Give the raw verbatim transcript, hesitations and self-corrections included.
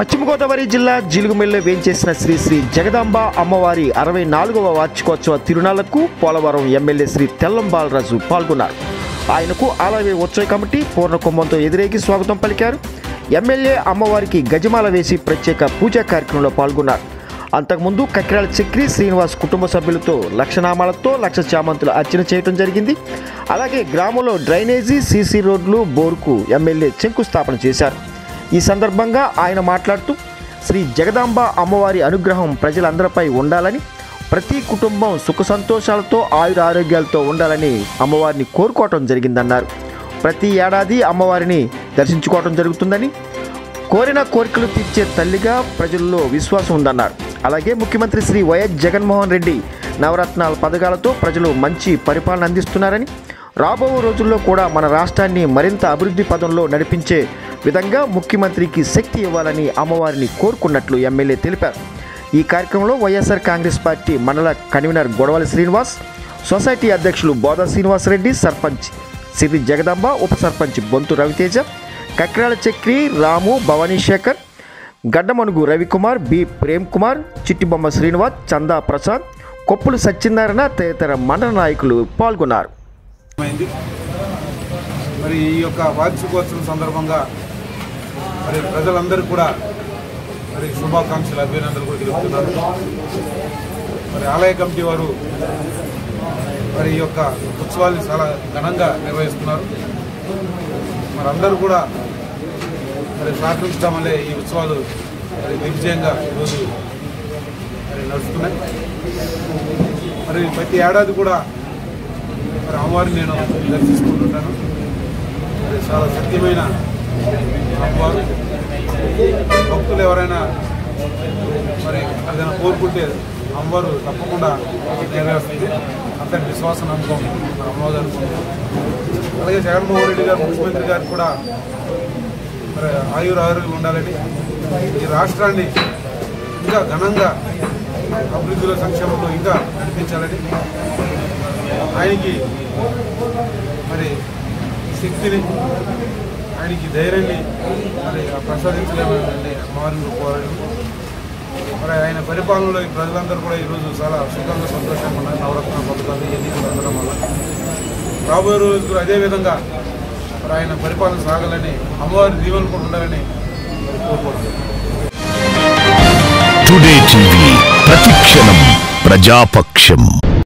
పశ్చిమ గోదావరి జిల్లా జిలుగుమిల్లో వేంచేసిన శ్రీ శ్రీ జగదాంబ అమ్మవారి అరవై నాలుగవ వార్షికోత్సవ తిరునాళ్లకు పోలవరం ఎమ్మెల్యే శ్రీ తెల్లం బాలరాజు పాల్గొన్నారు. ఆయనకు ఆలయ ఉత్సవ కమిటీ పూర్ణ కుంభంతో ఎదురేగి స్వాగతం పలికారు. ఎమ్మెల్యే అమ్మవారికి గజమాల వేసి ప్రత్యేక పూజా కార్యక్రమంలో పాల్గొన్నారు. అంతకుముందు కక్రాల చక్రి శ్రీనివాస్ కుటుంబ సభ్యులతో లక్షనామాలతో లక్ష చామంతుల అర్చన చేయడం జరిగింది. అలాగే గ్రామంలో డ్రైనేజీ, సీసీ రోడ్లు, బోర్కు ఎమ్మెల్యే శంకుస్థాపన చేశారు. ఈ సందర్భంగా ఆయన మాట్లాడుతూ శ్రీ జగదాంబ అమ్మవారి అనుగ్రహం ప్రజలందరిపై ఉండాలని, ప్రతి కుటుంబం సుఖ సంతోషాలతో ఆయుర ఆరోగ్యాలతో ఉండాలని అమ్మవారిని కోరుకోవటం జరిగిందన్నారు. ప్రతి ఏడాది అమ్మవారిని దర్శించుకోవటం జరుగుతుందని, కోరిన కోరికలు తీర్చే తల్లిగా ప్రజల్లో విశ్వాసం ఉందన్నారు. అలాగే ముఖ్యమంత్రి శ్రీ వైఎస్ జగన్మోహన్ రెడ్డి నవరత్నాల పథకాలతో ప్రజలు మంచి పరిపాలన అందిస్తున్నారని, రాబో రోజుల్లో కూడా మన రాష్ట్రాన్ని మరింత అభివృద్ధి పదంలో నడిపించే విధంగా ముఖ్యమంత్రికి శక్తి ఇవ్వాలని అమ్మవారిని కోరుకున్నట్లు ఎమ్మెల్యే తెలిపారు. ఈ కార్యక్రమంలో వైఎస్ఆర్ కాంగ్రెస్ పార్టీ మండల కన్వీనర్ గొడవలి శ్రీనివాస్, సొసైటీ అధ్యక్షులు బోదా శ్రీనివాసరెడ్డి, సర్పంచ్ సిరి జగదాంబ, ఉప సర్పంచ్ బొంతు రవితేజ, కక్రాల చక్రి రాము, భవానీశేఖర్, గడ్డమనుగు రవికుమార్, బి ప్రేమ్ కుమార్, చిట్టిబొమ్మ శ్రీనివాస్, చందా ప్రసాద్, కొప్పులు సత్యనారాయణ తదితర మండల నాయకులు పాల్గొన్నారు. మరి ఈ యొక్క వార్షికోత్సవం సందర్భంగా మరి ప్రజలందరూ కూడా మరి శుభాకాంక్షలు, అభినందనలు కూడా తెలుపుతున్నారు. మరి ఆలయ కమిటీ వారు మరి ఈ యొక్క ఉత్సవాన్ని చాలా ఘనంగా నిర్వహిస్తున్నారు. మరి అందరూ కూడా మరి సహకరించడం వల్లే ఈ ఉత్సవాలు మరి దిగ్విజయంగా ఈరోజు మరి నడుస్తున్నాయి. మరి ప్రతి ఏడాది కూడా మరి అమ్మవారిని నేను దర్శించుకుంటుంటాను. మరి చాలా సత్యమైన అమ్మవారు. భక్తులు ఎవరైనా మరి ఏదైనా కోరుకుంటే అమ్మవారు తప్పకుండా నెరవేరుస్తుంది. అంతటి విశ్వాసం నమ్మకం మరి అమ్మవారు అనుకుంటున్నాం. అలాగే జగన్మోహన్ రెడ్డి గారు ముఖ్యమంత్రి గారు కూడా మరి ఆయుర ఆరోగ్యం ఉండాలని, ఈ రాష్ట్రాన్ని ఇంకా ఘనంగా అభివృద్ధిలో, సంక్షేమంలో ఇంకా నడిపించాలని, ఆయనకి మరి శక్తిని, ఆయనకి ధైర్యాన్ని మరి ప్రసాదించలేమని అమ్మవారిని కోరడం. మరి ఆయన పరిపాలనలో ఈ ప్రజలందరూ కూడా ఈరోజు చాలా సుఖంగా, సంతోషంగా ఉన్నారు. నవరత్న పథకాలు ఎన్నికలు అందడం వల్ల రాబోయే రోజులు అదేవిధంగా మరి ఆయన పరిపాలన సాగాలని, అమ్మవారి దీవెనలు కూడా ఉండాలని కోరుకుంటున్నాను. టుడే టీవీ ప్రతిక్షణం ప్రజాపక్షం.